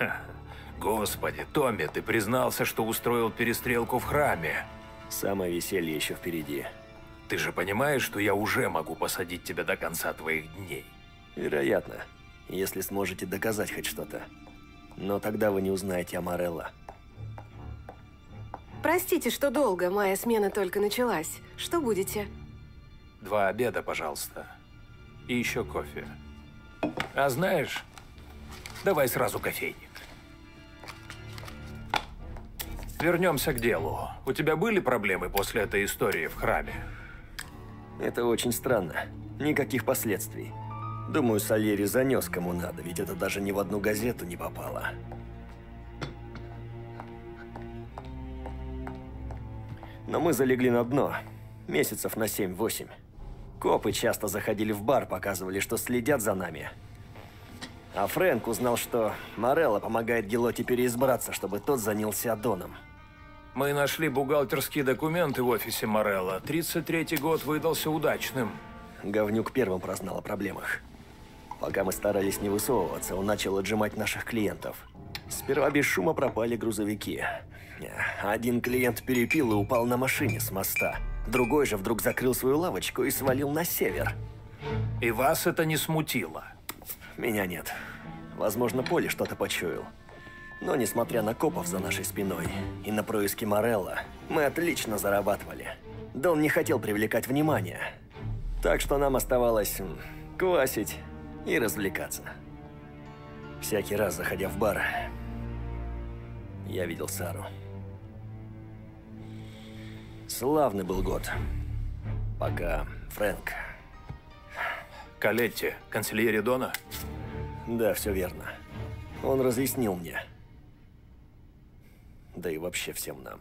Господи, Томми, ты признался, что устроил перестрелку в храме. Самое веселье еще впереди. Ты же понимаешь, что я уже могу посадить тебя до конца твоих дней? Вероятно, если сможете доказать хоть что-то. Но тогда вы не узнаете о Морелло. Простите, что долго. Моя смена только началась. Что будете? 2 обеда, пожалуйста. И еще кофе. А знаешь, давай сразу кофейник. Вернемся к делу. У тебя были проблемы после этой истории в храме? Это очень странно. Никаких последствий. Думаю, Сальери занес кому надо, ведь это даже ни в одну газету не попало. Но мы залегли на дно. Месяцев на 7-8. Копы часто заходили в бар, показывали, что следят за нами. А Фрэнк узнал, что Морелло помогает Гелотти переизбраться, чтобы тот занялся Доном. Мы нашли бухгалтерские документы в офисе Морелло. 33-й год выдался удачным. Говнюк первым прознал о проблемах. Пока мы старались не высовываться, он начал отжимать наших клиентов. Сперва без шума пропали грузовики. Один клиент перепил и упал на машине с моста. Другой же вдруг закрыл свою лавочку и свалил на север. И вас это не смутило? Меня нет. Возможно, Поле что-то почуял. Но несмотря на копов за нашей спиной и на происки Морелло, мы отлично зарабатывали. Дон не хотел привлекать внимание. Так что нам оставалось квасить и развлекаться. Всякий раз, заходя в бар, я видел Сару. Славный был год. Пока Фрэнк... Колетти, канцельери Дона? Да, все верно. Он разъяснил мне. Да и вообще всем нам.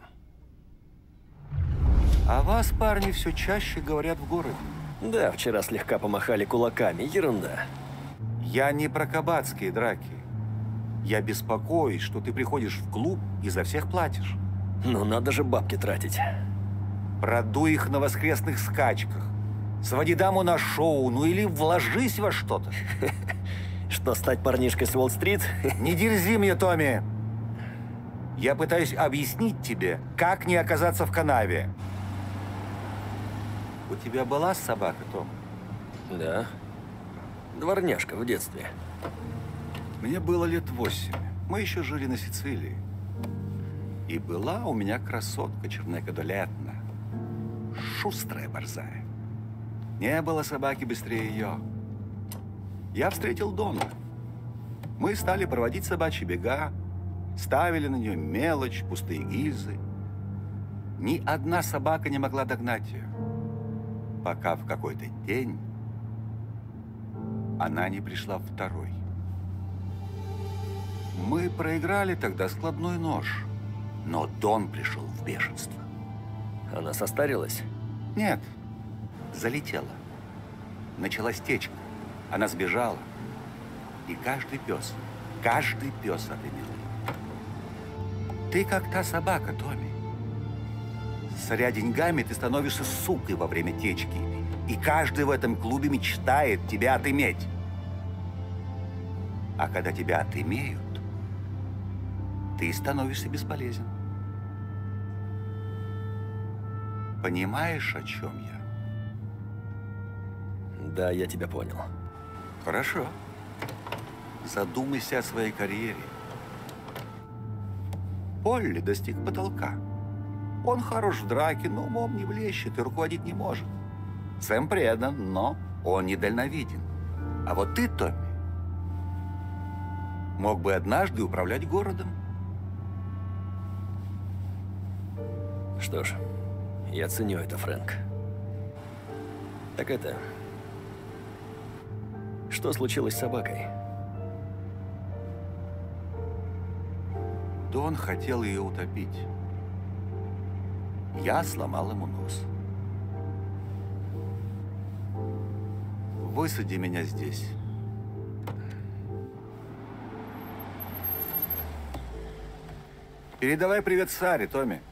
О вас, парни, все чаще говорят в городе. Да, вчера слегка помахали кулаками. Ерунда. Я не про кабацкие драки. Я беспокоюсь, что ты приходишь в клуб и за всех платишь. Ну, надо же бабки тратить. Продуй их на воскресных скачках. Своди даму на шоу, ну или вложись во что-то. Что, стать парнишкой с Уолл-стрит? Не дерзи мне, Томми. Я пытаюсь объяснить тебе, как не оказаться в канаве. У тебя была собака, Том? Да. Дворняжка в детстве. Мне было лет 8. Мы еще жили на Сицилии. И была у меня красотка чернокодолетна. Шустрая борзая. Не было собаки быстрее ее. Я встретил Дона. Мы стали проводить собачьи бега, ставили на нее мелочь, пустые гильзы. Ни одна собака не могла догнать ее, пока в какой-то день она не пришла второй. Мы проиграли тогда складной нож, но Дон пришел в бешенство. Она состарилась? Нет, залетела. Началась течка. Она сбежала. И каждый пес отымел ее. Ты как та собака, Томми. Соря деньгами, ты становишься сукой во время течки. И каждый в этом клубе мечтает тебя отыметь. А когда тебя отымеют, ты становишься бесполезен. Понимаешь, о чем я? Да, я тебя понял. Хорошо. Задумайся о своей карьере. Полли достиг потолка. Он хорош в драке, но умом не блещет и руководить не может. Сэм предан, но он недальновиден. А вот ты, Томми, мог бы однажды управлять городом. Что ж, я ценю это, Фрэнк. Так это... Что случилось с собакой? Дон хотел ее утопить. Я сломал ему нос. Высади меня здесь. Передавай привет Саре, Томми.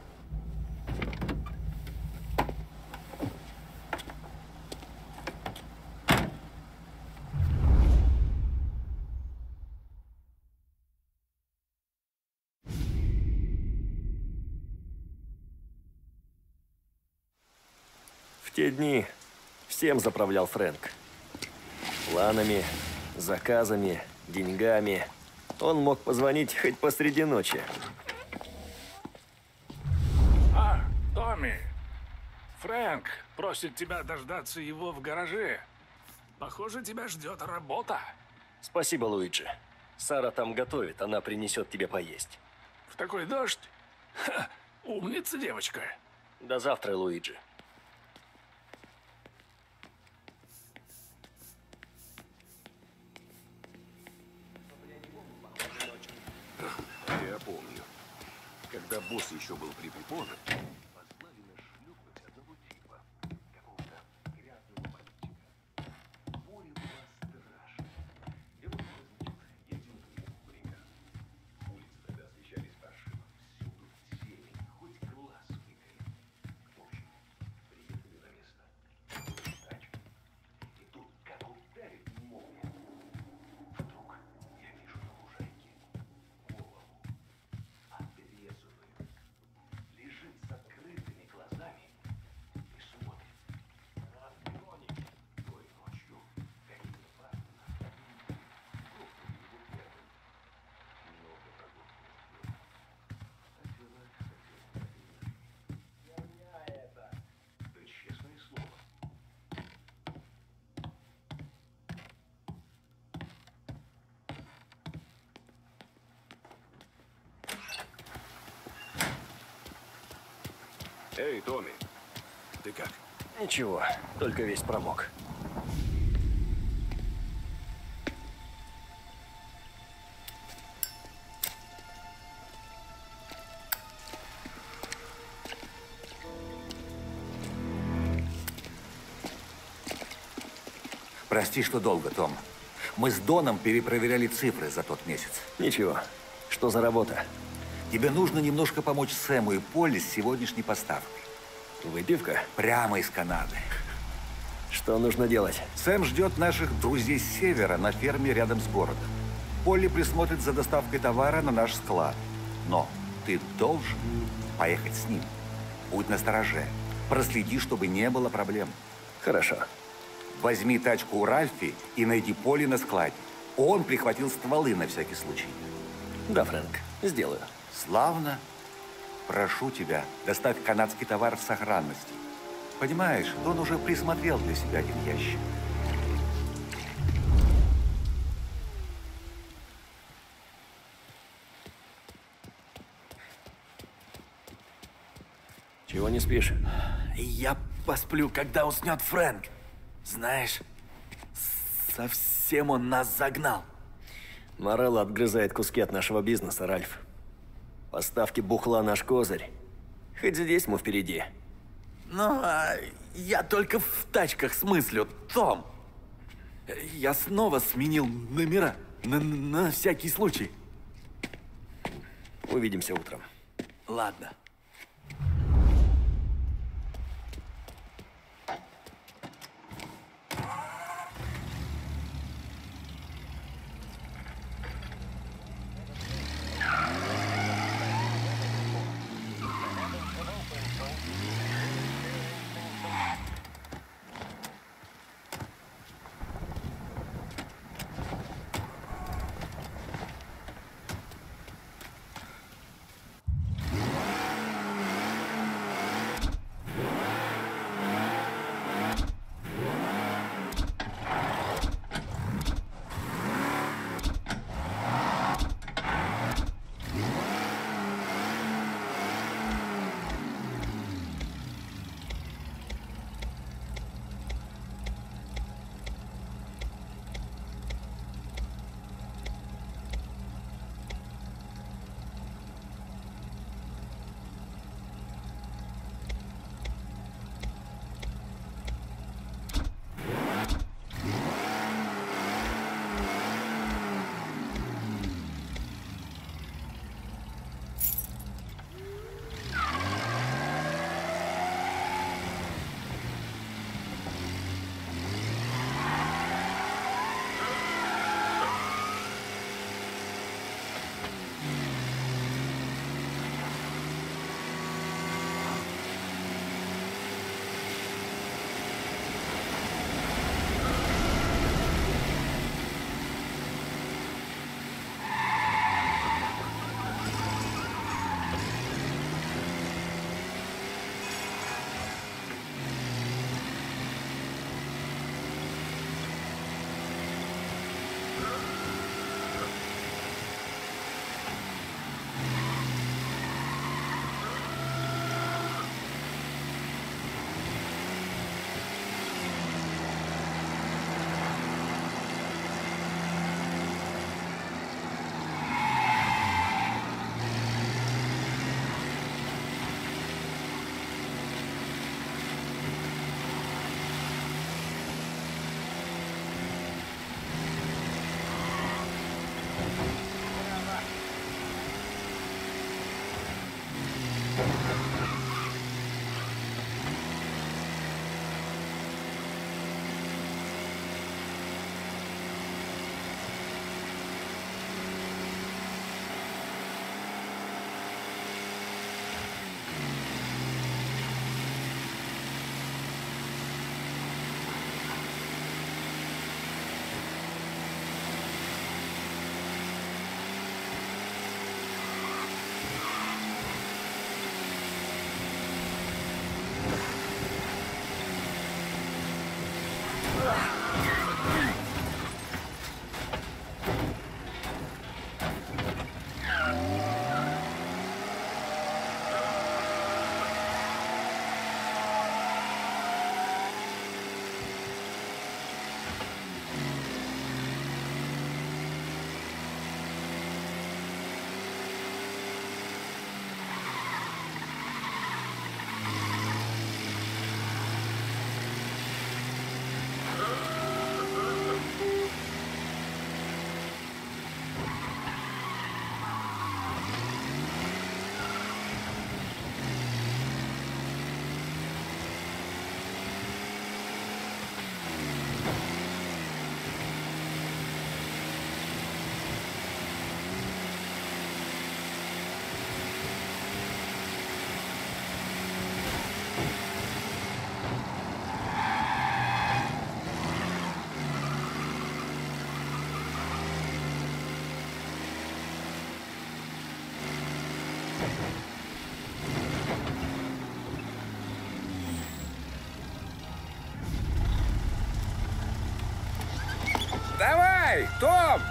В те дни всем заправлял Фрэнк. Планами, заказами, деньгами. Он мог позвонить хоть посреди ночи. Томми, Фрэнк просит тебя дождаться его в гараже. Похоже, тебя ждет работа. Спасибо, Луиджи. Сара там готовит, она принесет тебе поесть. В такой дождь? Ха, умница девочка. До завтра, Луиджи. Я помню, когда босс еще был при припоне, послали на шлюпать одного типа, какого-то грязного мальчика. Буря была страшная. И вот мы, значит, едем к нему, примерно. Улицы тогда освещались паршиво. Всюду тени, хоть глаз выколи. В общем, приехали на место. Тачка. И тут как ударит молния. Вдруг я вижу на лужайке голову. Отрезанную. Лежит с закрытыми глазами и смотрит. Антоник той ночью, как и Павловна. Грохнули его первым. Много врагов не успел. А дела, кстати, я это. Да честное слово. Эй, Томми, ты как? Ничего, только весь промок. Прости, что долго, Том. Мы с Доном перепроверяли цифры за тот месяц. Ничего. Что за работа? Тебе нужно немножко помочь Сэму и Полли с сегодняшней поставкой. Выпивка? Прямо из Канады. Что нужно делать? Сэм ждет наших друзей с севера на ферме рядом с городом. Полли присмотрит за доставкой товара на наш склад. Но ты должен поехать с ним. Будь настороже. Проследи, чтобы не было проблем. Хорошо. Возьми тачку у Ральфи и найди Полли на складе. Он прихватил стволы на всякий случай. Да, Фрэнк, сделаю. Славно. Прошу тебя, доставь канадский товар в сохранности. Понимаешь, он уже присмотрел для себя один ящик. Чего не спишь? Я посплю, когда уснет Фрэнк. Знаешь, совсем он нас загнал. Морелло отгрызает куски от нашего бизнеса, Ральф. Поставки бухла наш козырь. Хоть здесь мы впереди. Ну, я только в тачках смыслю, Том. Я снова сменил номера на всякий случай. Увидимся утром. Ладно. Давай, Том!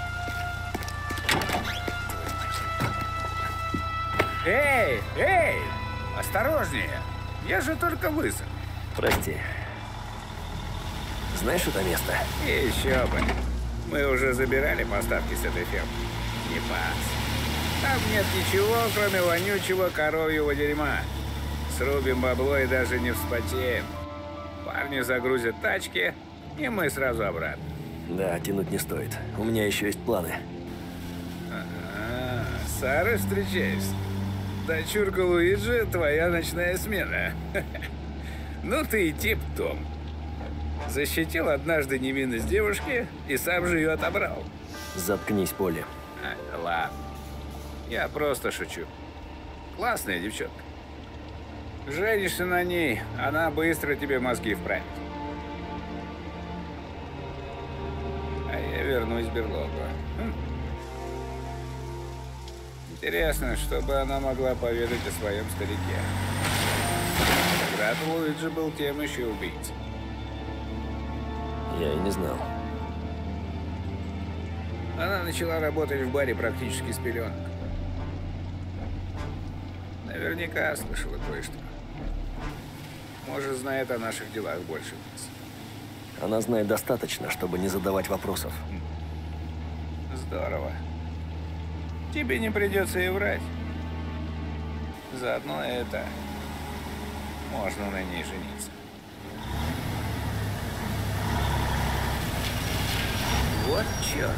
Эй, эй! Осторожнее! Я же только высох. Прости. Знаешь это место? Еще бы. Мы уже забирали поставки с этой фермы. Не пас. Там нет ничего, кроме вонючего коровьего дерьма. Срубим бабло и даже не вспотеем. Парни загрузят тачки, и мы сразу обратно. Да, тянуть не стоит. У меня еще есть планы. Ага, с Сарой встречаешься? Дочурка Луиджи – твоя ночная смена. Ну ты и тип, Том. Защитил однажды невинность девушки и сам же ее отобрал. Заткнись, Поли. Ладно. Я просто шучу. Классная девчонка. Женишься на ней, она быстро тебе мозги вправит. А я вернусь в берлогу. Интересно, что бы она могла поведать о своем старике. Брат Луиджи был тем еще убийцей. Я и не знал. Она начала работать в баре практически с пеленок. Наверняка слышала кое-что. Может, знает о наших делах больше нас. Она знает достаточно, чтобы не задавать вопросов. Здорово. Тебе не придется и врать. Заодно это можно на ней жениться. Вот черт.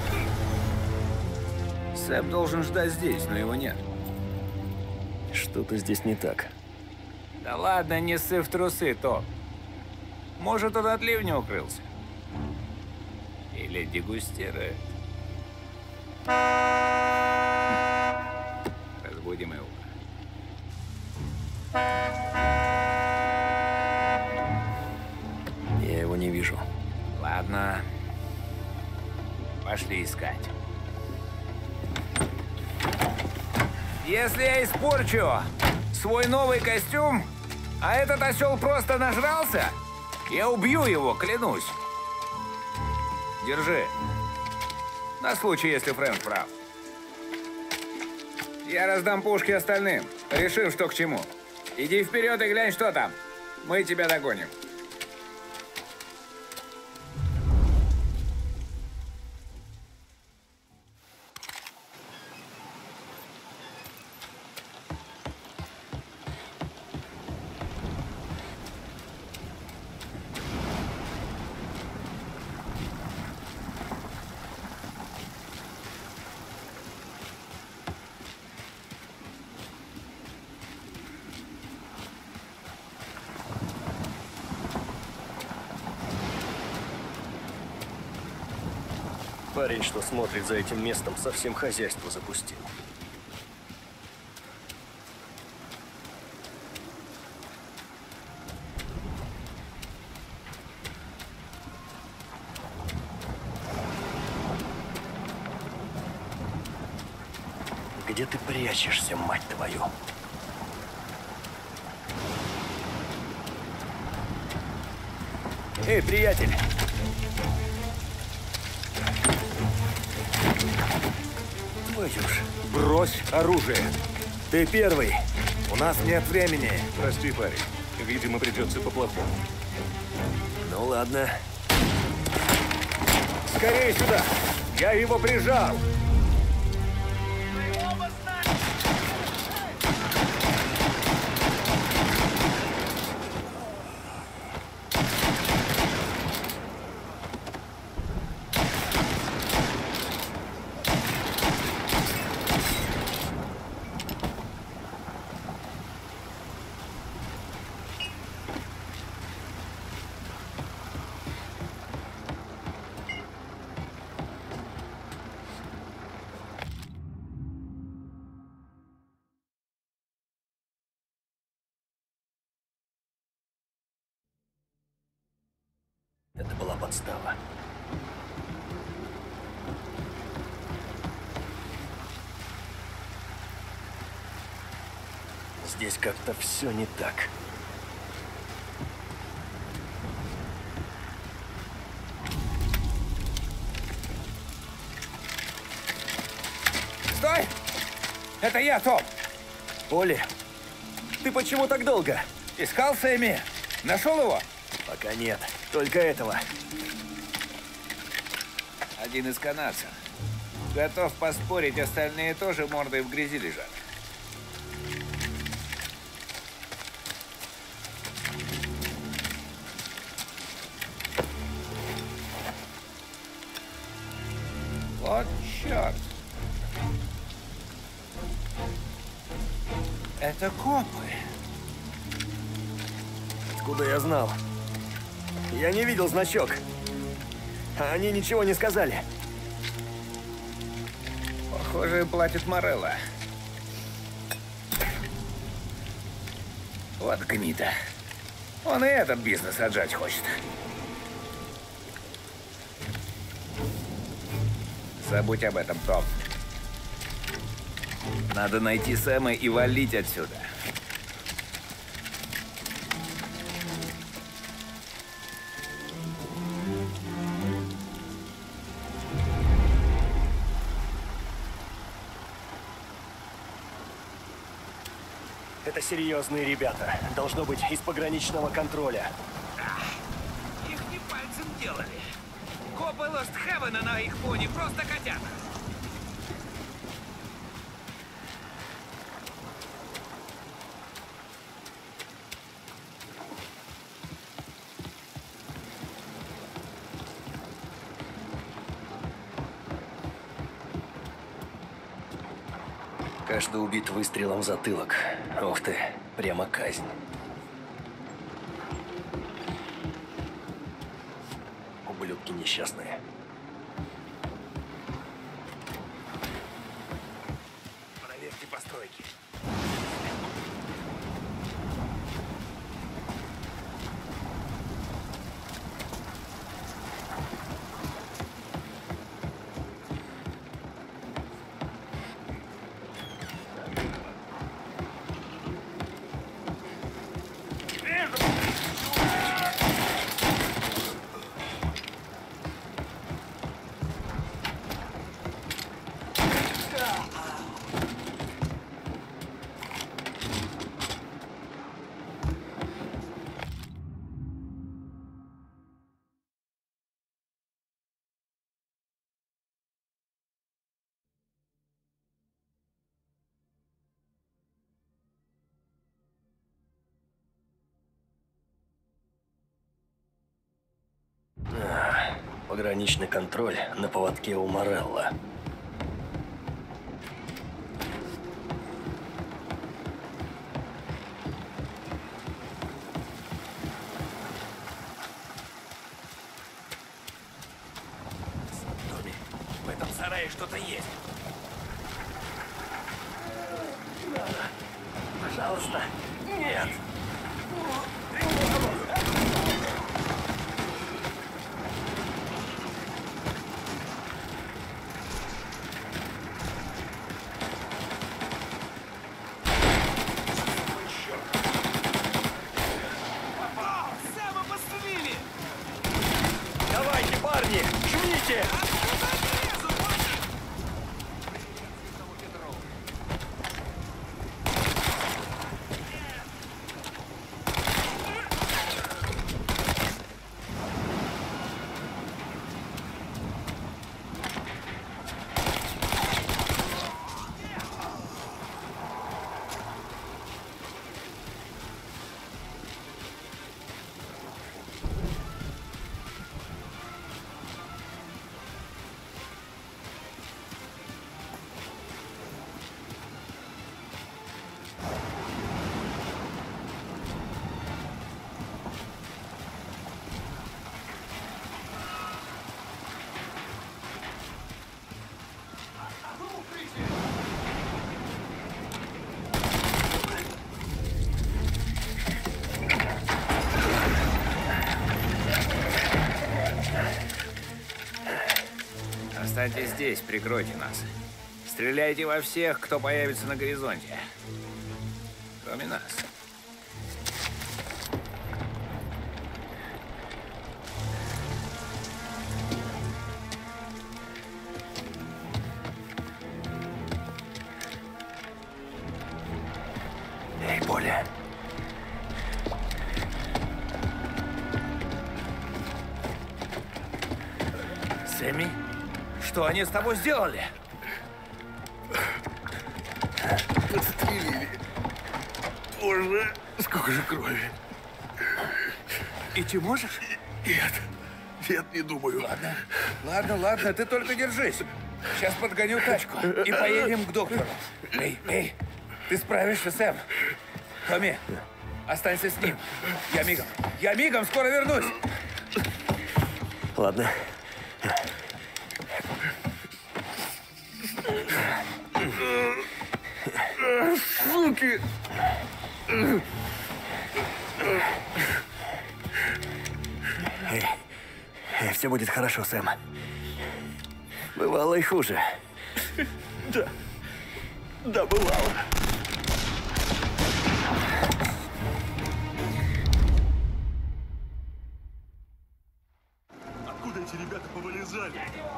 Сэп должен ждать здесь, но его нет. Что-то здесь не так. Да ладно, не ссы в трусы, Том. Может, он от ливня укрылся. Или дегустирует. Разбудим его. Я его не вижу. Ладно. Пошли искать. Если я испорчу свой новый костюм, а этот осел просто нажрался, я убью его, клянусь. Держи. На случай, если Фрэнк прав. Я раздам пушки остальным. Решим, что к чему. Иди вперед и глянь, что там. Мы тебя догоним. Парень, что смотрит за этим местом, совсем хозяйство запустил. Где ты прячешься, мать твою? Эй, приятель! Твою ж. Брось оружие. Ты первый. У нас нет времени. Прости, парень. Видимо, придется по-плохому. Ну ладно. Скорее сюда. Я его прижал. Это была подстава. Здесь как-то все не так. Стой! Это я, Том. Поли, ты почему так долго? Искал Сэмми. Нашел его? Пока нет, только этого. Один из канадцев. Готов поспорить, остальные тоже мордой в грязи лежат. Вот черт. Это копы. Откуда я знал? Я не видел значок. А они ничего не сказали. Похоже, им платит Морелло. Вот гнида. Он и этот бизнес отжать хочет. Забудь об этом, Том. Надо найти Сэма и валить отсюда. Это серьезные ребята. Должно быть из пограничного контроля. Их не пальцем делали. Копы Лост Хевена на их фоне просто котята. Каждый убит выстрелом в затылок. Ух ты, прямо казнь. Ублюдки несчастные. Проверьте постройки. Пограничный контроль на поводке у Морелло. Томми, в этом сарае что-то есть. Пожалуйста, нет. Сэма пострелили! Давайте, парни, жмите! Останьтесь здесь, прикройте нас. Стреляйте во всех, кто появится на горизонте. кроме нас. Эй, Поли. Сэмми, что они с тобой сделали? Подстрелили. Боже, сколько же крови. Идти можешь? Нет, не думаю. Ладно, ты только держись. Сейчас подгоню тачку и поедем к доктору. Эй, ты справишься, Сэм. Томми, останься с ним. Я мигом, скоро вернусь. Ладно. Суки! Все будет хорошо, Сэм. Бывало и хуже. Да, бывало. Откуда эти ребята повылезали?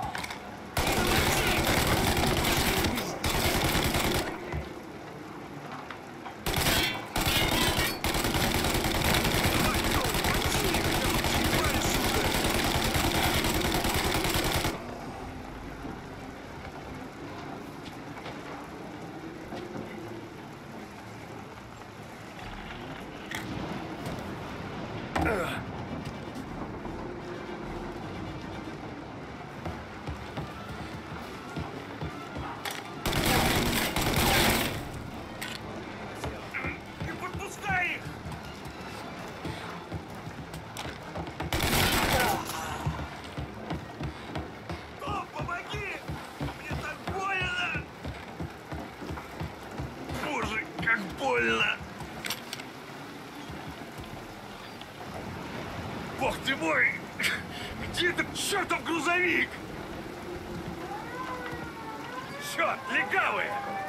Бог ты мой! Где этот чертов грузовик? Черт, легавые!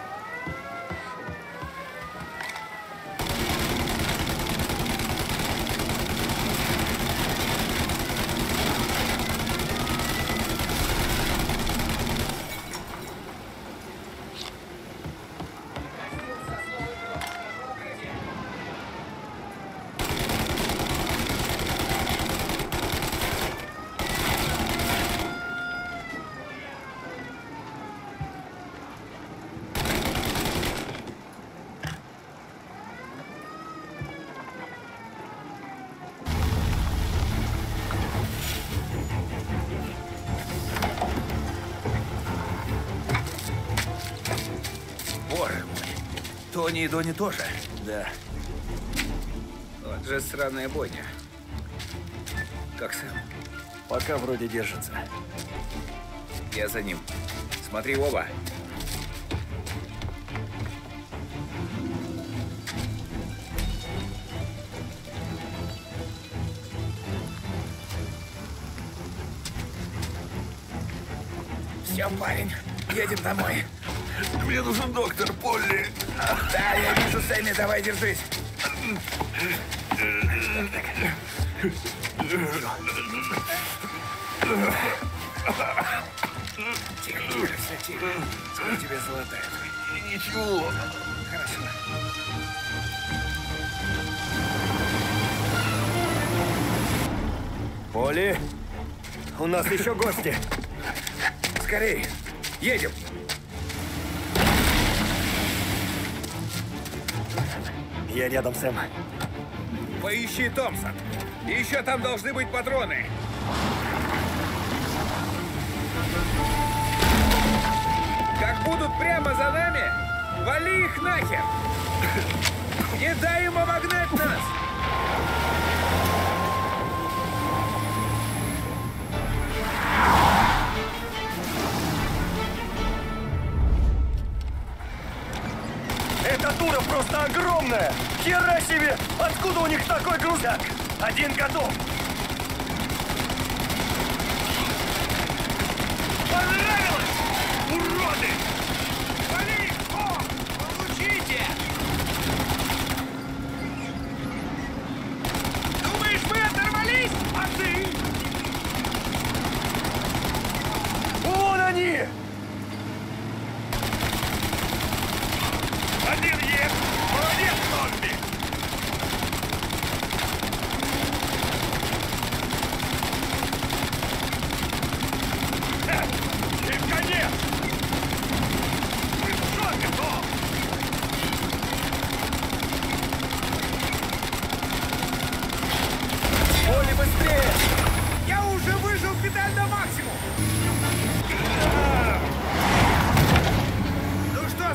Тони и Дони тоже. Да. Вот же сраная бойня. Как Сэм? Пока вроде держится. Я за ним. Смотри в оба. Все, парень, едем домой. Мне нужен доктор, Полли. Да, я вижу, Сэмми, давай держись. Тихо, все тихо. Скоро тебя залатают. Ничего. Хорошо. Поли, у нас еще гости. Скорей, едем. Я рядом, Сэм. Поищи Томпсон. И еще там должны быть патроны. Как будут прямо за нами, вали их нахер. Не дай им обогнать нас. Эта дура просто огромная! Хера себе! Откуда у них такой грузак? Один готов! Понравилось? Уроды! Вали! О! Получите!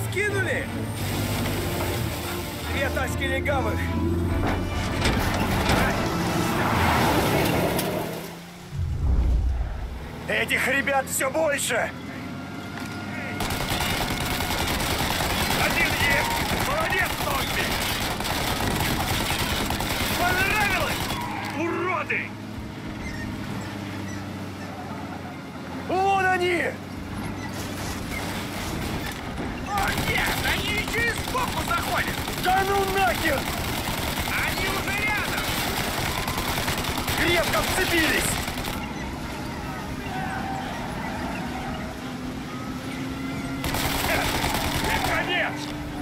скинули! Две тачки легавых! Этих ребят все больше! Один есть! Молодец, Нокби! Понравилось? Уроды! Вон они! О, нет! Они еще и сбоку заходят! Да ну нахер! Они уже рядом! Крепко вцепились! Конец!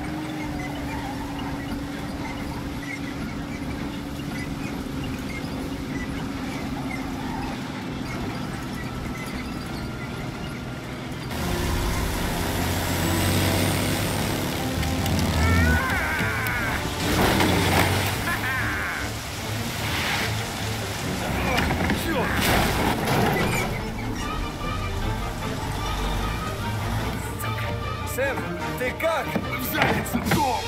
Сэм, ты как? В задницу, дом!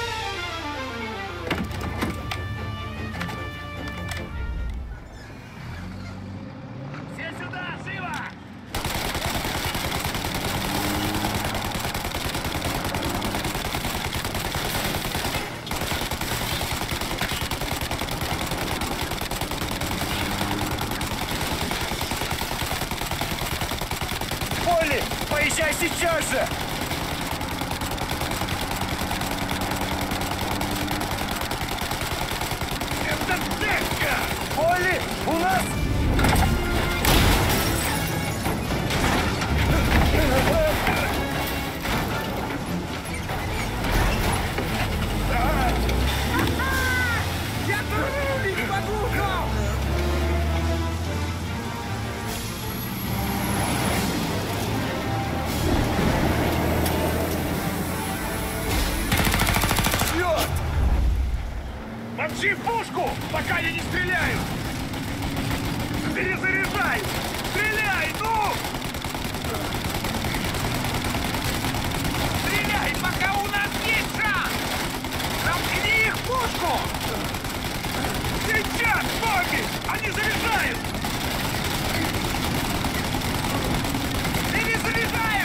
Все сюда, живо! Полли, поезжай сейчас же! Это Декка! Полли, у нас... Я турбик подухал! Черт! Мочи пушку, пока я не стреляю! Перезаряжай! Стреляй, ну! Стреляй, пока у нас есть шанс! Замкни их пушку! Сейчас, Бобби! Они заряжают! Перезаряжаю!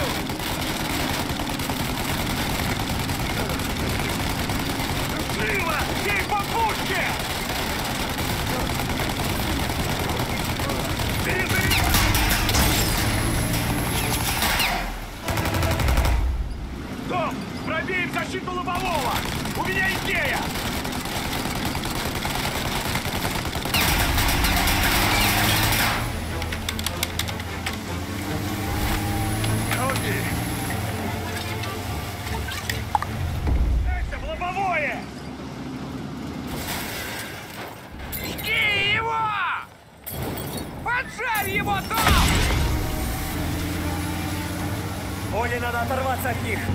Живо! Бей по пушке! Перезаряжай! Том, пробеем защиту лобового! У меня идея! Окей. Дальше в лобовое! Жги его! Поджарь его, Том! Полли, надо оторваться от них!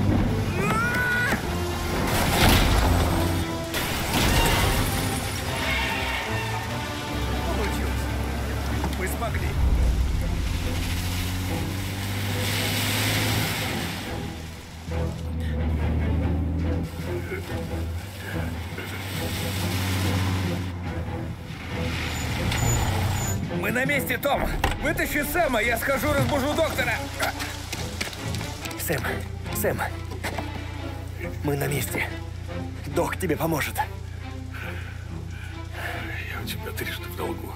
Получилось. Мы смогли. Мы на месте, Том! Вытащи Сэма, я схожу, разбужу доктора! Сэм, мы на месте. Док тебе поможет. Я у тебя трижды в долгу.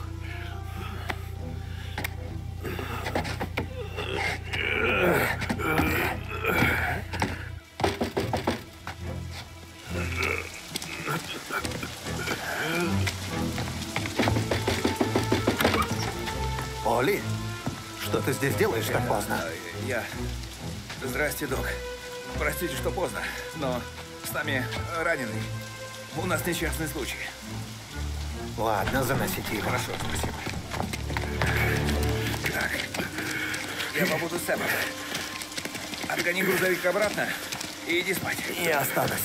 Полли, что ты здесь делаешь так поздно? Я... Здрасте, док. Простите, что поздно, но с нами раненый. У нас несчастный случай. Ладно, заносите его. Хорошо, спасибо. Так, я побуду с Сэмом. Отгони грузовик обратно и иди спать. Я останусь.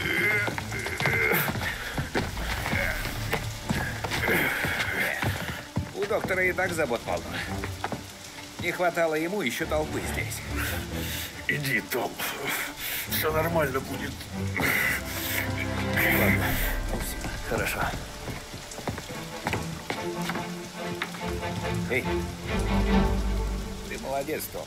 У доктора и так забот полно. Не хватало ему еще толпы здесь. Иди, Том. Все нормально будет. Ладно, хорошо. Эй, ты молодец, Том.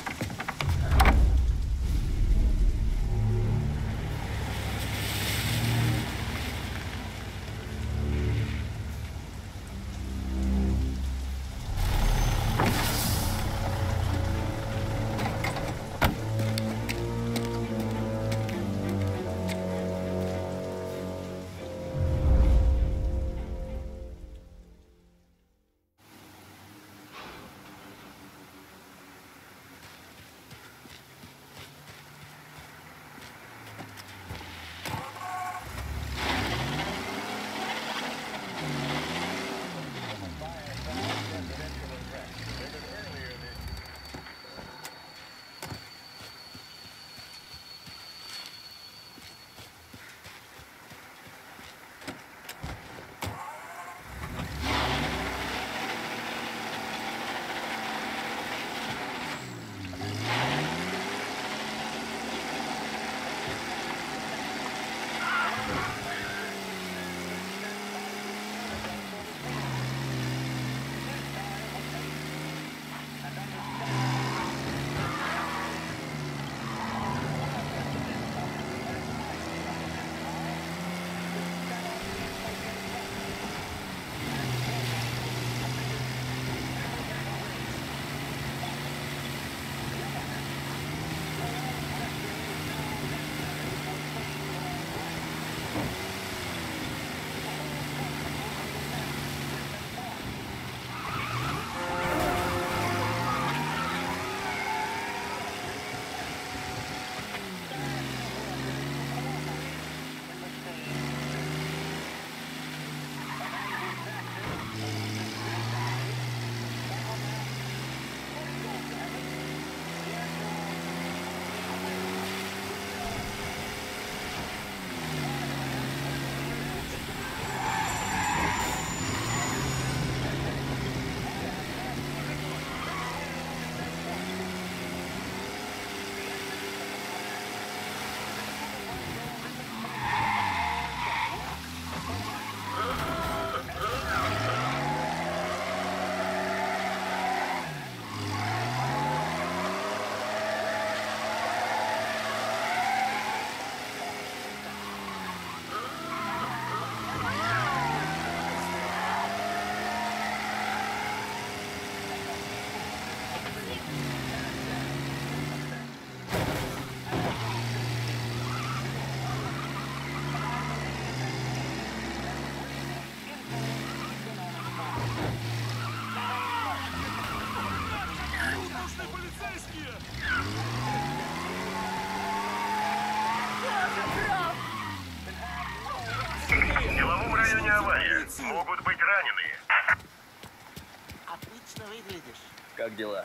Могут быть раненые. Отлично выглядишь. Как дела?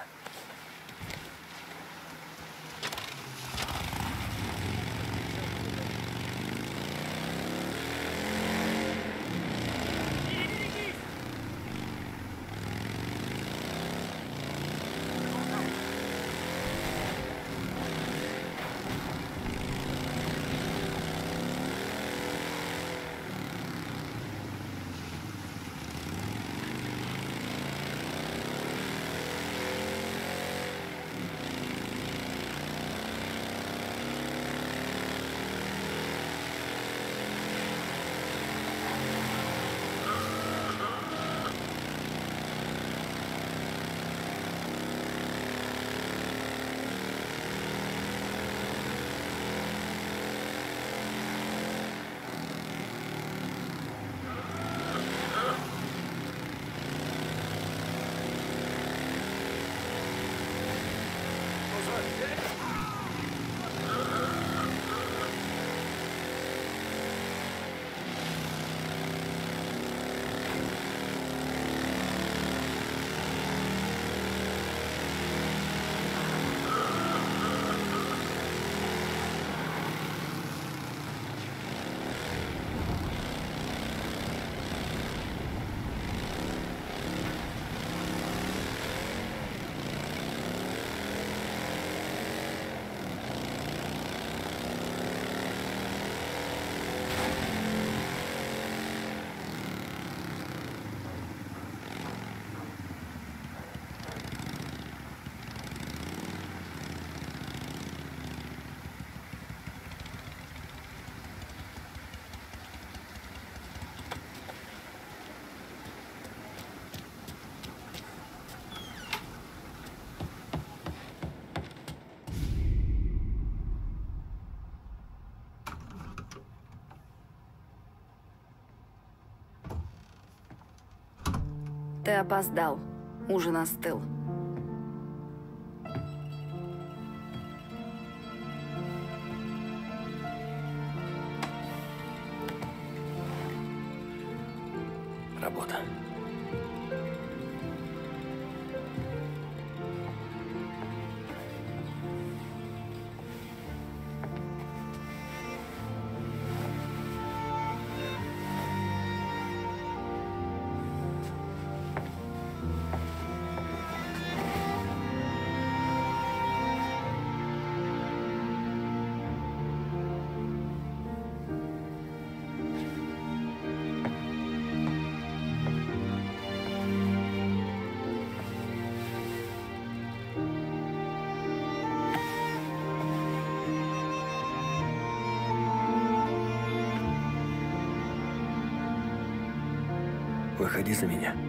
Ты опоздал. Ужин остыл. Работа. Выходи за меня.